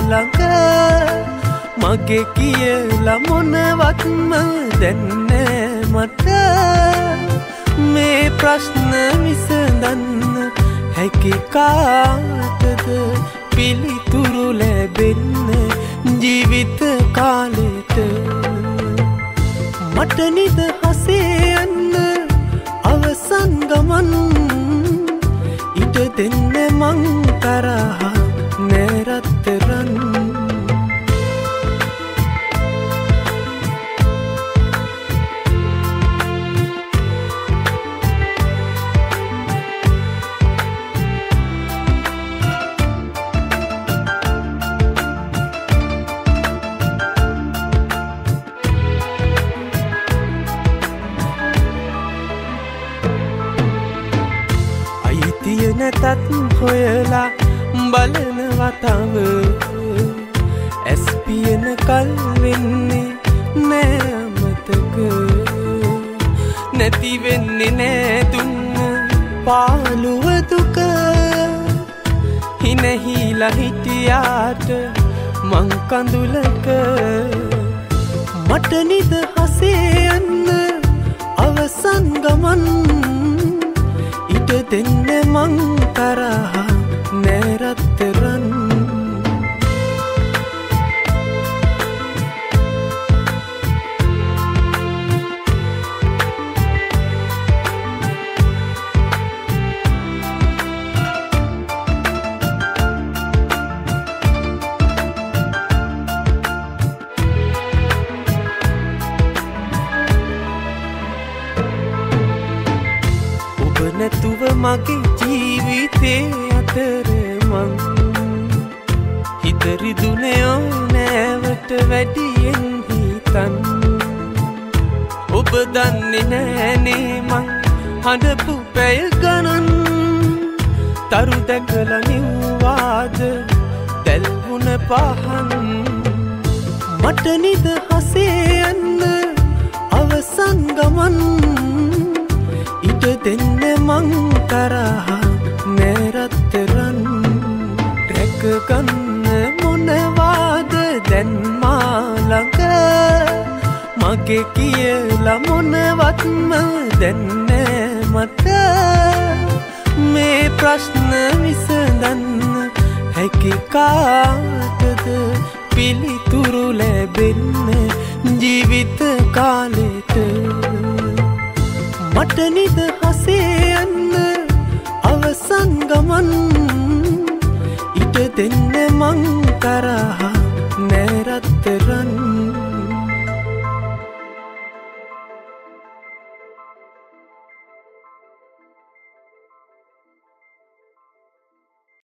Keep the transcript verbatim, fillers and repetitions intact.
ළඟ මගේ කියලා මොනවත්ම දැන්නේ මට මේ ප්‍රශ්න විසඳන්න හැකි කාටද පිළිතුරු ලැබෙන්නේ ජීවිත කාලෙට මට නිදහසේ යන්න අවසන් ගමන් ඉඩ දෙන්න මං තරහ නැරතරන් නැතත් හොයලා බලනවා තව ඇස් පියන කල් වෙන්නේ නෑ අමතක නැති වෙන්නේ නෑ දුන්න පාළුව දුක හිනහිලා හිටියාට මං කඳුලක මට නිදහසේ යන්න අවසන් ගමන් ඉඩ දෙන්න මං තරහ නැරතරන් නැතුව මගේ ජීවිතේ අතර මං හිතරිදුනේ ඕනෑවට වැඩියෙන් හිතන් ඔබ දන්නේ නෑනේ මං හඬපු පැය ගණන් තරු දැකලා නිව්වාද දැල්වුණ පහන් මට නිදහසේ යන්න අවසන් ගමන් ඉඩ දෙන්න මං තරහ නැරතරන් රැකගන්න මොනවාද දැන් මා ළඟ මගේ කියලා මොනවත්ම දැන්නේ මට මේ ප්‍රශ්න විසඳන්න හැකි කාටද පිළිතුරු ලැබෙන්නේ ජීවිත කාලෙට මට නිදහසේ යන්න අවසන් ගමන් ඉඩ දෙන්න මං තරහ